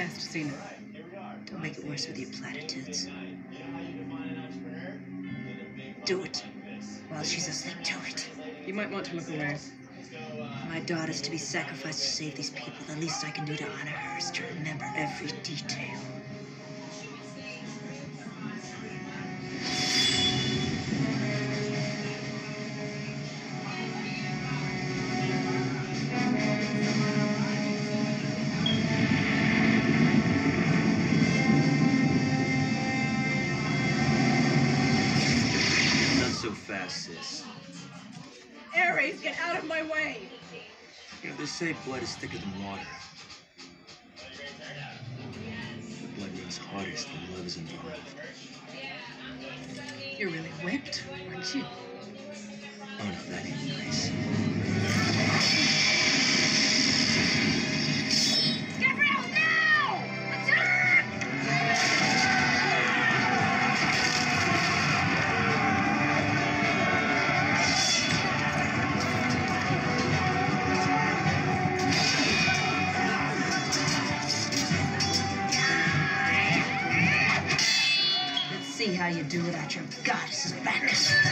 Fantastina. Don't make it worse with your platitudes. Do it while she's asleep. Do it. You might want to look away. My daughter's to be sacrificed to save these people. The least I can do to honor her is to remember every detail. Not so fast, sis. Ares, get out of my way! You know, they say blood is thicker than water. But blood runs hardest when love is involved. You're really whipped, aren't you? Oh no, that ain't nice. Gabrielle, now! Attack! Let's see how you do without your goddess's back.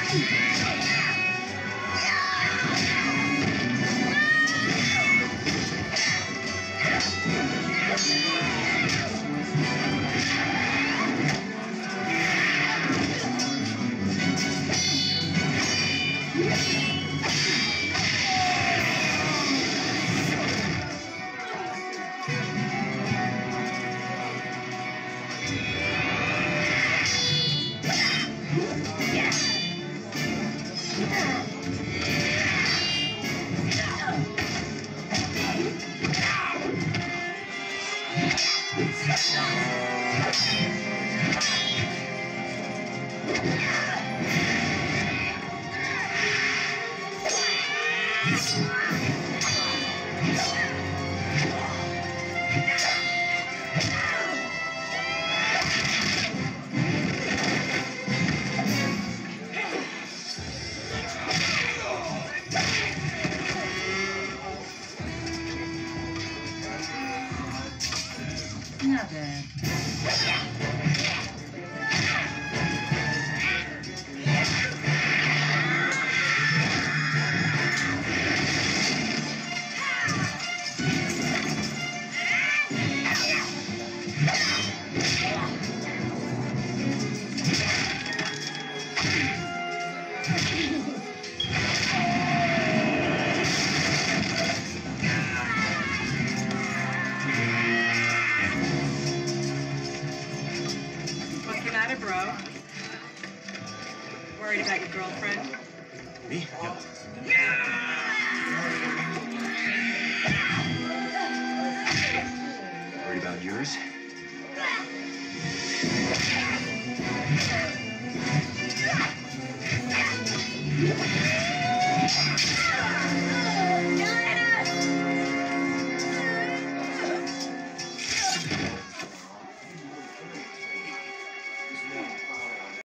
Not bad. What's the matter, bro? Worried about your girlfriend? Me? No. Worried about yours?